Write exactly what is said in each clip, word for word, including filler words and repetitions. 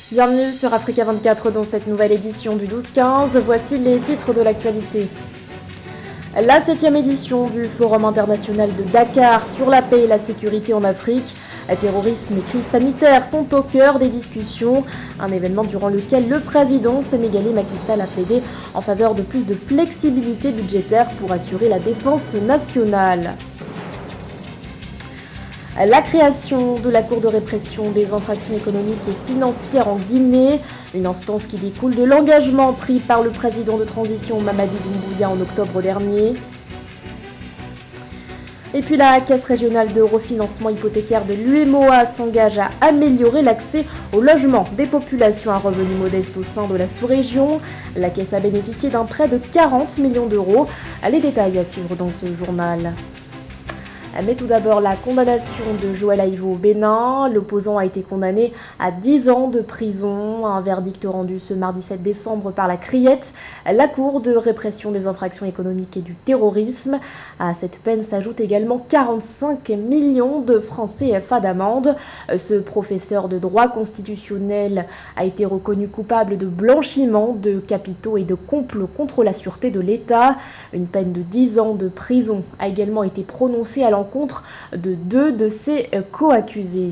Bienvenue sur Africa vingt-quatre dans cette nouvelle édition du douze quinze. Voici les titres de l'actualité. La septième édition du Forum international de Dakar sur la paix et la sécurité en Afrique. Terrorisme et crise sanitaire sont au cœur des discussions. Un événement durant lequel le président sénégalais Macky Sall a plaidé en faveur de plus de flexibilité budgétaire pour assurer la défense nationale. La création de la Cour de répression des infractions économiques et financières en Guinée, une instance qui découle de l'engagement pris par le président de transition Mamadi Doumbouya en octobre dernier. Et puis la Caisse régionale de refinancement hypothécaire de l'U M O A s'engage à améliorer l'accès au logement des populations à revenus modestes au sein de la sous-région. La Caisse a bénéficié d'un prêt de quarante millions d'euros. Les détails à suivre dans ce journal. Mais tout d'abord, la condamnation de Joël Aïvo au Bénin. L'opposant a été condamné à dix ans de prison. Un verdict rendu ce mardi sept décembre par la Criette, la Cour de répression des infractions économiques et du terrorisme. À cette peine s'ajoutent également quarante-cinq millions de francs C F A d'amende. Ce professeur de droit constitutionnel a été reconnu coupable de blanchiment de capitaux et de complot contre la sûreté de l'État. Une peine de dix ans de prison a également été prononcée à l'encontre de deux de ses co-accusés.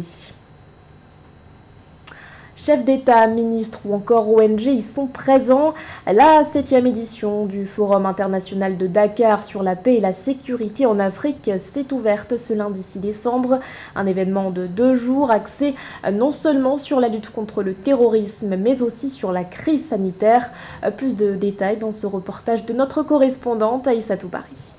Chefs d'État, ministres ou encore O N G y sont présents. La septième édition du Forum international de Dakar sur la paix et la sécurité en Afrique s'est ouverte ce lundi six décembre. Un événement de deux jours axé non seulement sur la lutte contre le terrorisme, mais aussi sur la crise sanitaire. Plus de détails dans ce reportage de notre correspondante Aïssatou Bari.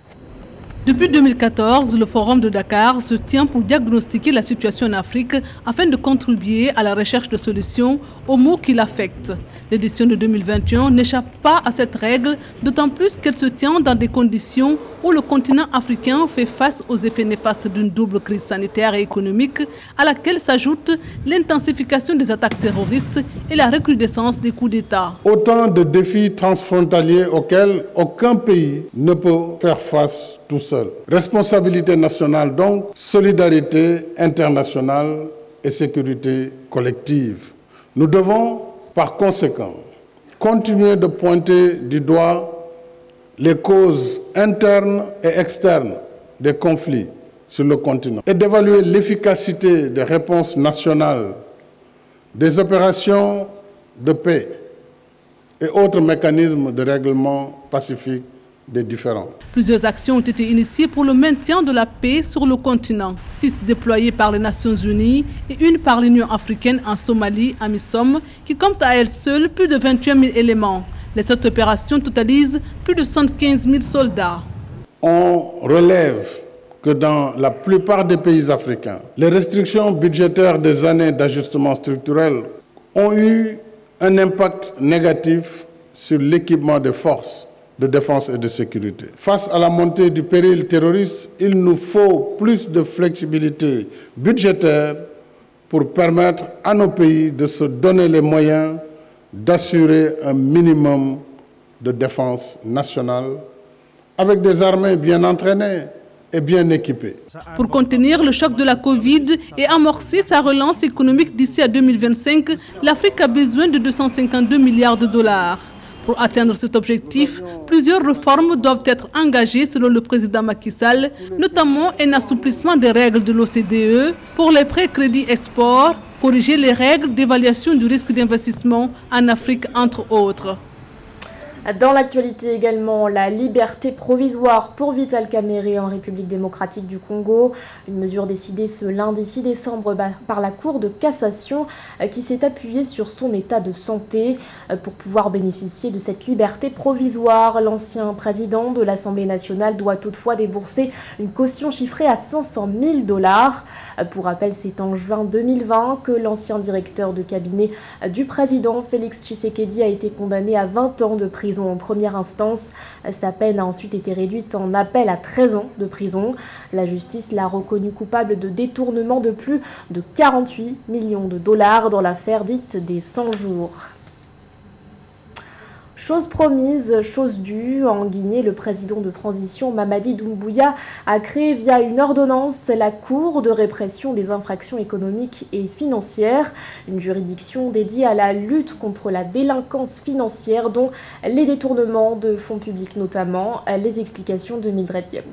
Depuis deux mille quatorze, le Forum de Dakar se tient pour diagnostiquer la situation en Afrique afin de contribuer à la recherche de solutions aux maux qui l'affectent. L'édition de deux mille vingt et un n'échappe pas à cette règle, d'autant plus qu'elle se tient dans des conditions où le continent africain fait face aux effets néfastes d'une double crise sanitaire et économique à laquelle s'ajoute l'intensification des attaques terroristes et la recrudescence des coups d'État. Autant de défis transfrontaliers auxquels aucun pays ne peut faire face tout seul. Responsabilité nationale donc, solidarité internationale et sécurité collective. Nous devons, par conséquent, continuer de pointer du doigt les causes internes et externes des conflits sur le continent et d'évaluer l'efficacité des réponses nationales, des opérations de paix et autres mécanismes de règlement pacifique des différends. Plusieurs actions ont été initiées pour le maintien de la paix sur le continent. Six déployées par les Nations Unies et une par l'Union africaine en Somalie, AMISOM, qui compte à elle seule plus de vingt et un mille éléments. Les sept opérations totalisent plus de soixante-quinze mille soldats. On relève que dans la plupart des pays africains, les restrictions budgétaires des années d'ajustement structurel ont eu un impact négatif sur l'équipement des forces de défense et de sécurité. Face à la montée du péril terroriste, il nous faut plus de flexibilité budgétaire pour permettre à nos pays de se donner les moyens d'assurer un minimum de défense nationale avec des armées bien entraînées et bien équipées. Pour contenir le choc de la Covid et amorcer sa relance économique d'ici à deux mille vingt-cinq, l'Afrique a besoin de deux cent cinquante-deux milliards de dollars. Pour atteindre cet objectif, plusieurs réformes doivent être engagées selon le président Macky Sall, notamment un assouplissement des règles de l'O C D E pour les prêts crédits export, corriger les règles d'évaluation du risque d'investissement en Afrique, entre autres. Dans l'actualité également, la liberté provisoire pour Vital Kamerhe en République démocratique du Congo. Une mesure décidée ce lundi six décembre par la Cour de cassation qui s'est appuyée sur son état de santé. Pour pouvoir bénéficier de cette liberté provisoire, l'ancien président de l'Assemblée nationale doit toutefois débourser une caution chiffrée à cinq cent mille dollars. Pour rappel, c'est en juin deux mille vingt que l'ancien directeur de cabinet du président Félix Tshisekedi a été condamné à vingt ans de prison en première instance. Sa peine a ensuite été réduite en appel à treize ans de prison. La justice l'a reconnu coupable de détournement de plus de quarante-huit millions de dollars dans l'affaire dite des cent jours. Chose promise, chose due. En Guinée, le président de transition Mamadi Doumbouya a créé via une ordonnance la Cour de répression des infractions économiques et financières, une juridiction dédiée à la lutte contre la délinquance financière, dont les détournements de fonds publics notamment. Les explications de Mildred Diabou.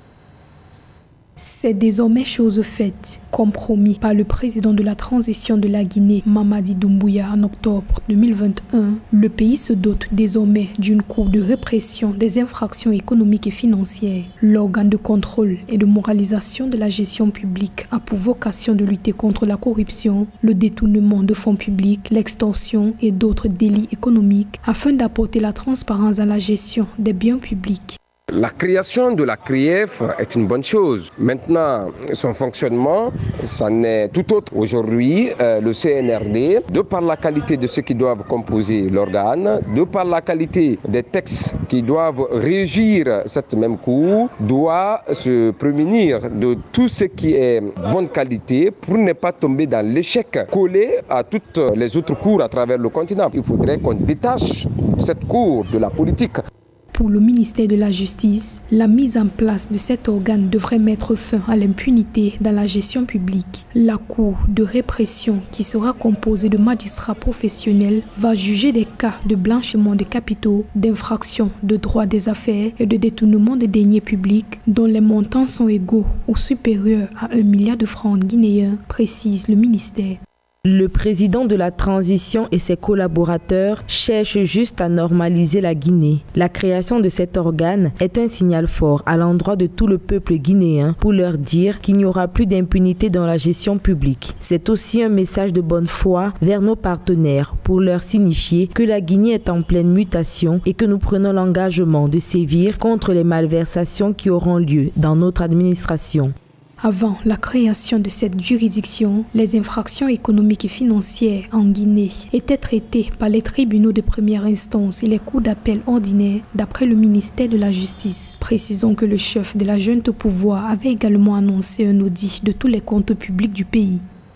C'est désormais chose faite, comme promis par le président de la transition de la Guinée, Mamadi Doumbouya, en octobre deux mille vingt et un. Le pays se dote désormais d'une cour de répression des infractions économiques et financières. L'organe de contrôle et de moralisation de la gestion publique a pour vocation de lutter contre la corruption, le détournement de fonds publics, l'extorsion et d'autres délits économiques afin d'apporter la transparence à la gestion des biens publics. La création de la C R I E F est une bonne chose. Maintenant, son fonctionnement, ça n'est tout autre. Aujourd'hui, euh, le C N R D, de par la qualité de ceux qui doivent composer l'organe, de par la qualité des textes qui doivent régir cette même cour, doit se prémunir de tout ce qui est bonne qualité pour ne pas tomber dans l'échec collé à toutes les autres cours à travers le continent. Il faudrait qu'on détache cette cour de la politique. Pour le ministère de la Justice, la mise en place de cet organe devrait mettre fin à l'impunité dans la gestion publique. La Cour de répression, qui sera composée de magistrats professionnels, va juger des cas de blanchiment de capitaux, d'infraction de droit des affaires et de détournement de deniers publics dont les montants sont égaux ou supérieurs à un milliard de francs guinéens, précise le ministère. Le président de la transition et ses collaborateurs cherchent juste à normaliser la Guinée. La création de cet organe est un signal fort à l'endroit de tout le peuple guinéen pour leur dire qu'il n'y aura plus d'impunité dans la gestion publique. C'est aussi un message de bonne foi vers nos partenaires pour leur signifier que la Guinée est en pleine mutation et que nous prenons l'engagement de sévir contre les malversations qui auront lieu dans notre administration. Avant la création de cette juridiction, les infractions économiques et financières en Guinée étaient traitées par les tribunaux de première instance et les cours d'appel ordinaires d'après le ministère de la Justice. Précisons que le chef de la junte au pouvoir avait également annoncé un audit de tous les comptes publics du pays.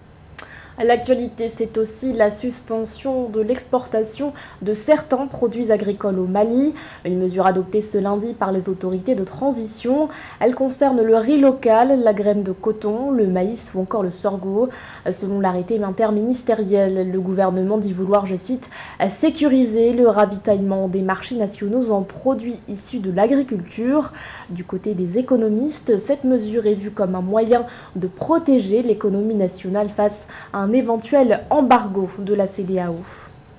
L'actualité, c'est aussi la suspension de l'exportation de certains produits agricoles au Mali. Une mesure adoptée ce lundi par les autorités de transition. Elle concerne le riz local, la graine de coton, le maïs ou encore le sorgho. Selon l'arrêté interministériel, le gouvernement dit vouloir, je cite, sécuriser le ravitaillement des marchés nationaux en produits issus de l'agriculture. Du côté des économistes, cette mesure est vue comme un moyen de protéger l'économie nationale face à un un éventuel embargo de la C E D E A O.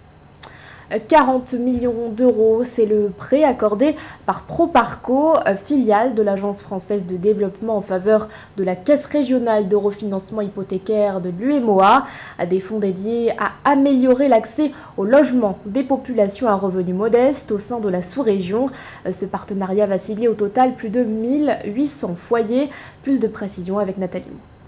quarante millions d'euros, c'est le prêt accordé par Proparco, filiale de l'Agence française de développement en faveur de la Caisse régionale de refinancement hypothécaire de l'U M O A, des fonds dédiés à améliorer l'accès au logement des populations à revenus modestes au sein de la sous-région. Ce partenariat va cibler au total plus de mille huit cents foyers. Plus de précisions avec Nathalie.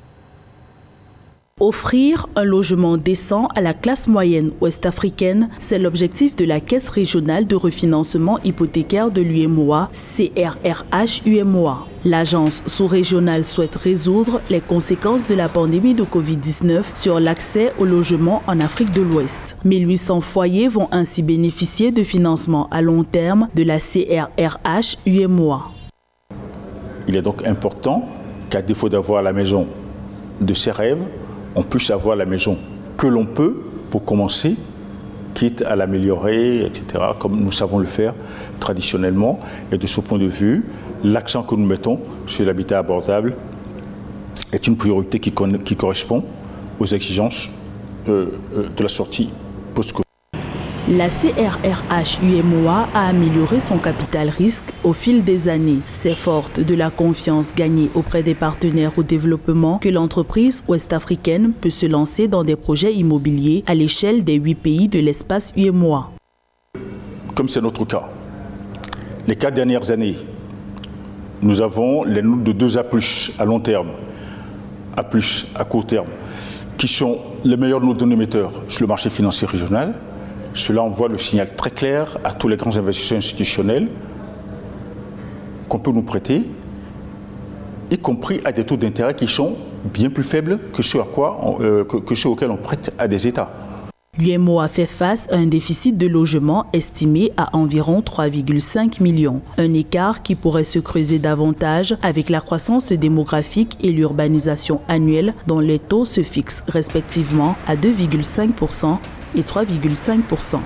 Offrir un logement décent à la classe moyenne ouest-africaine, c'est l'objectif de la Caisse régionale de refinancement hypothécaire de l'U M O A, C R R H U M O A. L'agence sous-régionale souhaite résoudre les conséquences de la pandémie de Covid dix-neuf sur l'accès au logement en Afrique de l'Ouest. mille huit cents foyers vont ainsi bénéficier de financement à long terme de la C R R H U M O A. Il est donc important qu'à défaut d'avoir la maison de ses rêves, on puisse avoir la maison que l'on peut pour commencer, quitte à l'améliorer, et cetera, comme nous savons le faire traditionnellement. Et de ce point de vue, l'accent que nous mettons sur l'habitat abordable est une priorité qui, qui correspond aux exigences euh, de la sortie post-Covid. La C R R H U M O A a amélioré son capital risque au fil des années. C'est forte de la confiance gagnée auprès des partenaires au développement que l'entreprise ouest-africaine peut se lancer dans des projets immobiliers à l'échelle des huit pays de l'espace U M O A. Comme c'est notre cas, les quatre dernières années, nous avons les notes de deux A plus à long terme, A plus à court terme, qui sont les meilleurs notes de émetteurs sur le marché financier régional. Cela envoie le signal très clair à tous les grands investisseurs institutionnels qu'on peut nous prêter, y compris à des taux d'intérêt qui sont bien plus faibles que ceux, à quoi on, euh, que, que ceux auxquels on prête à des États. L'U M O A fait face à un déficit de logement estimé à environ trois virgule cinq millions. Un écart qui pourrait se creuser davantage avec la croissance démographique et l'urbanisation annuelle dont les taux se fixent respectivement à deux virgule cinq pour cent et trois virgule cinq pour cent.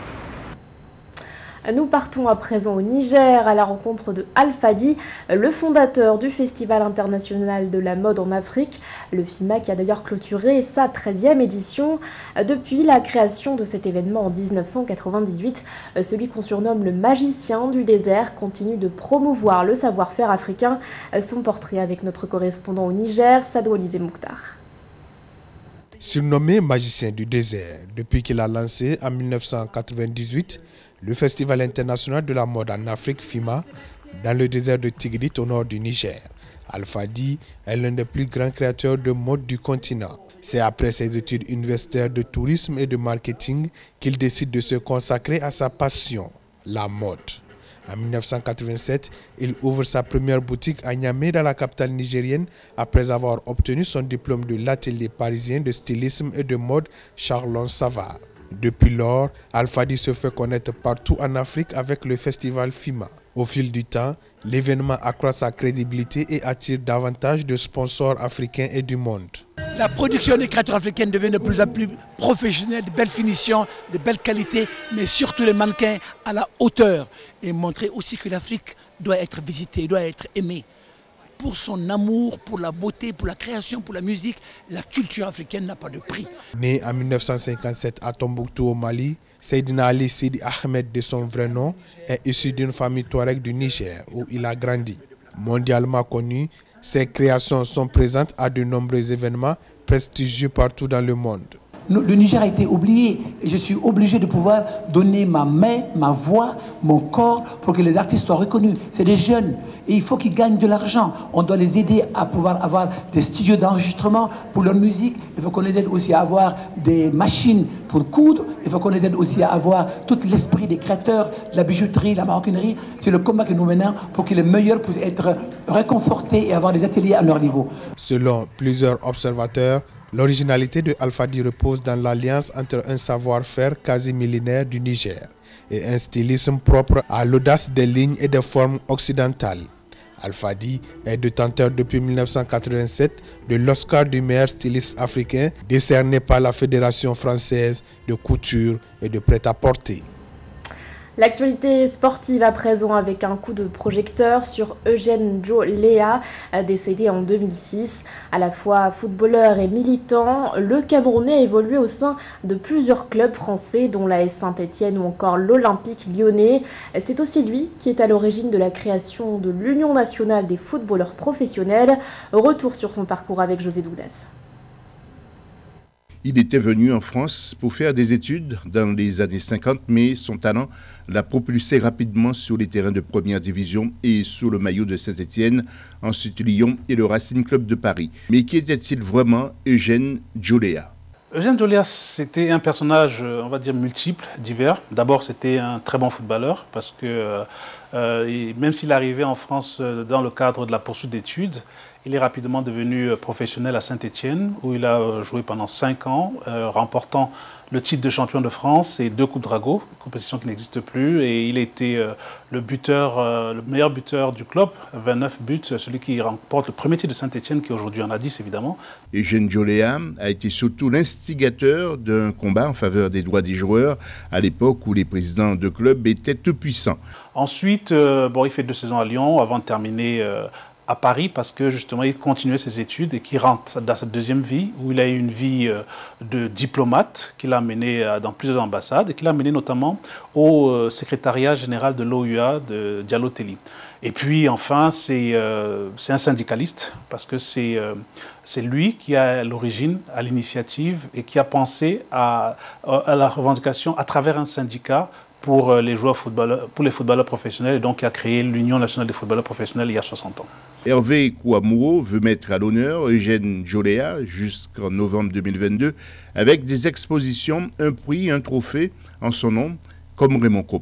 Nous partons à présent au Niger à la rencontre de Alfadi, le fondateur du Festival international de la mode en Afrique, le F I M A qui a d'ailleurs clôturé sa treizième édition. Depuis la création de cet événement en mille neuf cent quatre-vingt-dix-huit, celui qu'on surnomme le magicien du désert continue de promouvoir le savoir-faire africain. Son portrait avec notre correspondant au Niger, Sadou Olizé Mouktar. Surnommé magicien du désert, depuis qu'il a lancé en mille neuf cent quatre-vingt-dix-huit le Festival international de la mode en Afrique F I M A dans le désert de Tigrit au nord du Niger, Alfadi est l'un des plus grands créateurs de mode du continent. C'est après ses études universitaires de tourisme et de marketing qu'il décide de se consacrer à sa passion, la mode. En mille neuf cent quatre-vingt-sept, il ouvre sa première boutique à Niamey dans la capitale nigérienne après avoir obtenu son diplôme de l'atelier parisien de stylisme et de mode Charlon Savard. Depuis lors, Alfadi se fait connaître partout en Afrique avec le festival F I M A. Au fil du temps, l'événement accroît sa crédibilité et attire davantage de sponsors africains et du monde. La production des créatures africaines devient de plus en plus professionnelle, de belles finitions, de belles qualités, mais surtout les mannequins à la hauteur. Et montrer aussi que l'Afrique doit être visitée, doit être aimée. Pour son amour, pour la beauté, pour la création, pour la musique, la culture africaine n'a pas de prix. Né en mille neuf cent cinquante-sept à Tombouctou au Mali, Seydina Ali Sidi Ahmed de son vrai nom est issu d'une famille touareg du Niger où il a grandi. Mondialement connu, ses créations sont présentes à de nombreux événements prestigieux partout dans le monde. Le Niger a été oublié et je suis obligé de pouvoir donner ma main, ma voix, mon corps pour que les artistes soient reconnus. C'est des jeunes et il faut qu'ils gagnent de l'argent. On doit les aider à pouvoir avoir des studios d'enregistrement pour leur musique. Il faut qu'on les aide aussi à avoir des machines pour coudre. Il faut qu'on les aide aussi à avoir tout l'esprit des créateurs, la bijouterie, la maroquinerie. C'est le combat que nous menons pour que les meilleurs puissent être réconfortés et avoir des ateliers à leur niveau. Selon plusieurs observateurs, l'originalité de Alfadi repose dans l'alliance entre un savoir-faire quasi millénaire du Niger et un stylisme propre à l'audace des lignes et des formes occidentales. Alfadi est détenteur depuis mille neuf cent quatre-vingt-sept de l'Oscar du meilleur styliste africain décerné par la Fédération française de couture et de prêt-à-porter. L'actualité sportive à présent avec un coup de projecteur sur Eugène Djoléa, décédé en deux mille six. À la fois footballeur et militant, le Camerounais a évolué au sein de plusieurs clubs français dont l'A S Saint-Étienne ou encore l'Olympique lyonnais. C'est aussi lui qui est à l'origine de la création de l'Union nationale des footballeurs professionnels. Retour sur son parcours avec José Doudas. Il était venu en France pour faire des études dans les années cinquante, mais son talent l'a propulsé rapidement sur les terrains de première division et sous le maillot de Saint-Étienne, ensuite Lyon et le Racing Club de Paris. Mais qui était-il vraiment, Eugène Djoléa? Eugène Djoléa, c'était un personnage, on va dire, multiple, divers. D'abord, c'était un très bon footballeur parce que euh, même s'il arrivait en France dans le cadre de la poursuite d'études, il est rapidement devenu professionnel à Saint-Étienne où il a joué pendant cinq ans, euh, remportant le titre de champion de France et deux Coupes Drago, compétition qui n'existe plus. Et il a été euh, le buteur, euh, le meilleur buteur du club, vingt-neuf buts, celui qui remporte le premier titre de Saint-Étienne, qui aujourd'hui en a dix évidemment. Eugène Djoléa a été surtout l'instigateur d'un combat en faveur des droits des joueurs à l'époque où les présidents de club étaient tout puissants. Ensuite, euh, bon, il fait deux saisons à Lyon avant de terminer euh, à Paris parce que justement il continuait ses études et qu'il rentre dans sa deuxième vie où il a eu une vie de diplomate qu'il a menée dans plusieurs ambassades et qu'il a mené notamment au secrétariat général de l'O U A de Diallo Telli. Et puis enfin c'est euh, c'est un syndicaliste parce que c'est euh, c'est lui qui a l'origine, à l'initiative et qui a pensé à, à la revendication à travers un syndicat pour les joueurs footballeurs, pour les footballeurs professionnels et donc qui a créé l'Union nationale des footballeurs professionnels il y a soixante ans. Hervé Kouamouro veut mettre à l'honneur Eugène Djoléa jusqu'en novembre deux mille vingt-deux avec des expositions, un prix, un trophée en son nom, comme Raymond Coppa.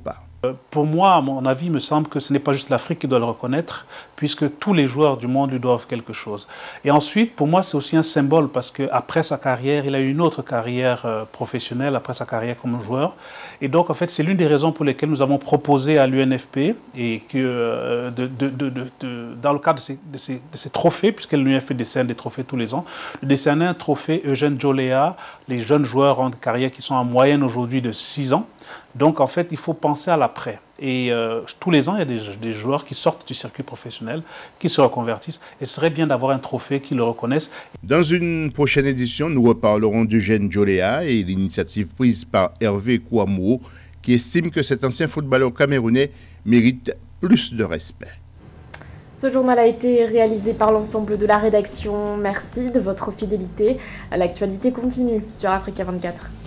Pour moi, à mon avis, il me semble que ce n'est pas juste l'Afrique qui doit le reconnaître, puisque tous les joueurs du monde lui doivent quelque chose. Et ensuite, pour moi, c'est aussi un symbole, parce qu'après sa carrière, il a eu une autre carrière euh, professionnelle, après sa carrière comme joueur. Et donc, en fait, c'est l'une des raisons pour lesquelles nous avons proposé à l'U N F P, et que euh, de, de, de, de, de, dans le cadre de ces, de ces, de ces trophées, puisque l'U N F P décerne des trophées tous les ans, de décerner un trophée Eugène Djoléa, les jeunes joueurs en carrière qui sont en moyenne aujourd'hui de six ans. Donc, en fait, il faut penser à l'après. Et euh, tous les ans, il y a des, des joueurs qui sortent du circuit professionnel, qui se reconvertissent. Et ce serait bien d'avoir un trophée qui le reconnaisse. Dans une prochaine édition, nous reparlerons d'Eugène Djoléa et l'initiative prise par Hervé Kouamouo, qui estime que cet ancien footballeur camerounais mérite plus de respect. Ce journal a été réalisé par l'ensemble de la rédaction. Merci de votre fidélité. L'actualité continue sur Africa vingt-quatre.